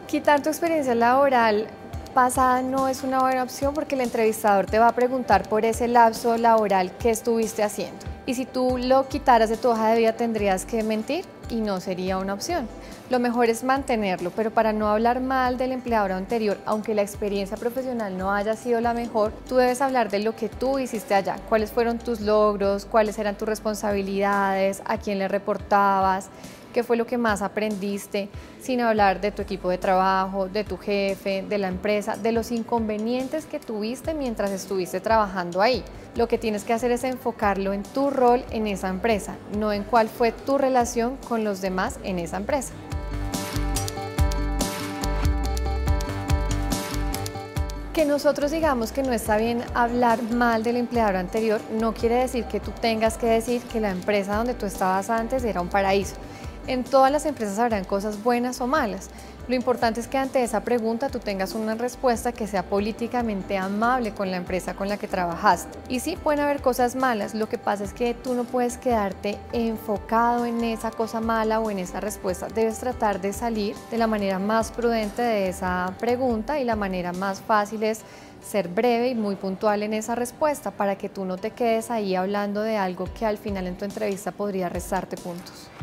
Quitar tu experiencia laboral pasada no es una buena opción porque el entrevistador te va a preguntar por ese lapso laboral que estuviste haciendo. Y si tú lo quitaras de tu hoja de vida tendrías que mentir y no sería una opción. Lo mejor es mantenerlo, pero para no hablar mal del empleador anterior, aunque la experiencia profesional no haya sido la mejor, tú debes hablar de lo que tú hiciste allá, cuáles fueron tus logros, cuáles eran tus responsabilidades, a quién le reportabas, qué fue lo que más aprendiste, sin hablar de tu equipo de trabajo, de tu jefe, de la empresa, de los inconvenientes que tuviste mientras estuviste trabajando ahí. Lo que tienes que hacer es enfocarlo en tu rol en esa empresa, no en cuál fue tu relación con los demás en esa empresa. Que nosotros digamos que no está bien hablar mal del empleador anterior no quiere decir que tú tengas que decir que la empresa donde tú estabas antes era un paraíso. En todas las empresas habrán cosas buenas o malas. Lo importante es que ante esa pregunta tú tengas una respuesta que sea políticamente amable con la empresa con la que trabajaste. Y sí, pueden haber cosas malas, lo que pasa es que tú no puedes quedarte enfocado en esa cosa mala o en esa respuesta. Debes tratar de salir de la manera más prudente de esa pregunta y la manera más fácil es ser breve y muy puntual en esa respuesta para que tú no te quedes ahí hablando de algo que al final en tu entrevista podría restarte puntos.